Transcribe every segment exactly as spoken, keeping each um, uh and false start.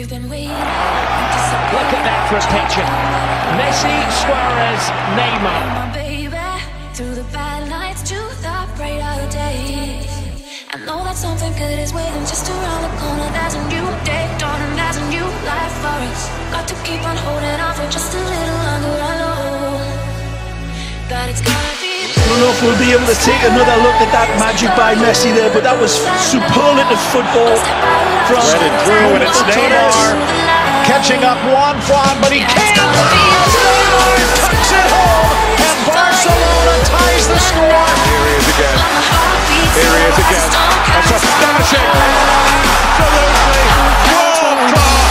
We've been waiting. Look at that for a picture. Messi, Suarez, Neymar. My baby, through the bad nights to the brighter days. I know that something good is waiting just around the corner. There's a new day dawning, there's a new life for us. Got to keep on holding on for just a little longer. I know that it's gonna be. I don't know if we'll be able to take another look at that magic by Messi there, but that was superlative football from threaded through, and it's Neymar catching up Juan Juan, but he can't. Neymar tucks it home, and Barcelona ties the score. Here he is again. Here he is again. That's astonishing. Absolutely world class.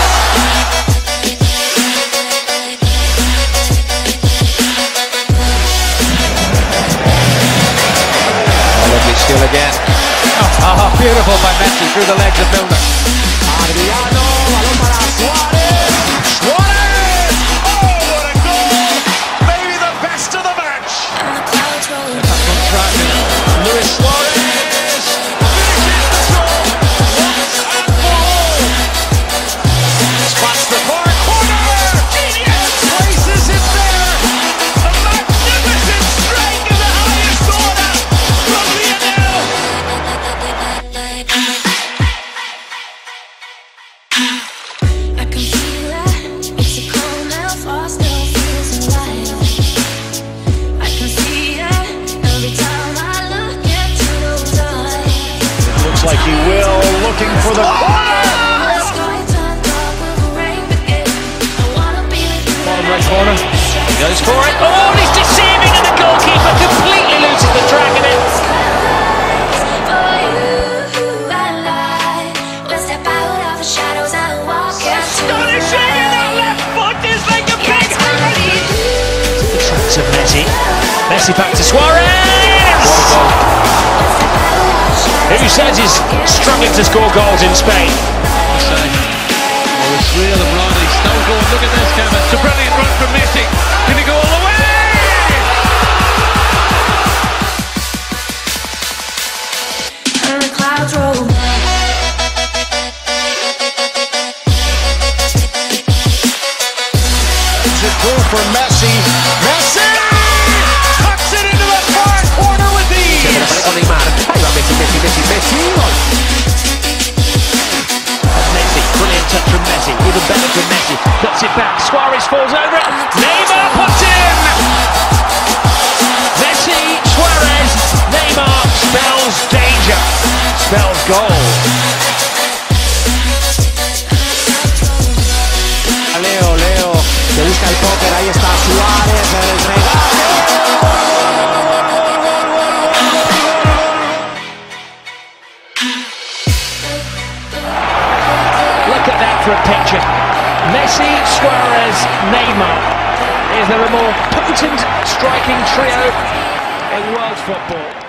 Skill again. Oh, oh, beautiful by Messi through the legs of Milner. Adriano, balón para Suarez. Suarez! Oh, what a goal! Maybe the best of the match. Luis Suarez Finishes the goal. Once and for all. Spots the far corner. Genius places it there. A magnificent strike in the highest order from Lionel. I can feel it. It's a cold now, frost still feels alive. I can see it every time I look into those eyes. Looks like he will. Looking for the corner. The sky turned dark with rain begin. I wanna be with you. bottom right corner. He goes for it. Oh, he's deceiving, and the goalkeeper completely loses the track of it. For you and I, we'll step out of the shadows and walk into Astonishing, and that left foot is like a big hurricane. The tracks of Messi. Messi back to Suarez. Who says he's struggling to score goals in Spain? Oh, it's real and Ronnie. Stone going. Look at this, Kevin. It's a brilliant run from Messi. Can he go all the way? and the clouds roll back. It's a goal for Messi. Messi tucks it into the far corner with ease. Neymar. Ahí va Messi, Messi, Messi, Messi. Messi, brilliant touch from Messi. Even better from Messi. Puts it back. Suarez falls over it. Neymar puts in. Messi, Suarez, Neymar spells danger. Spells goal. Leo, Leo. Se busca el póker. Ahí está Suárez. El regate. Look at that for a picture. Messi, Suarez, Neymar. Is there a more potent striking trio in world football?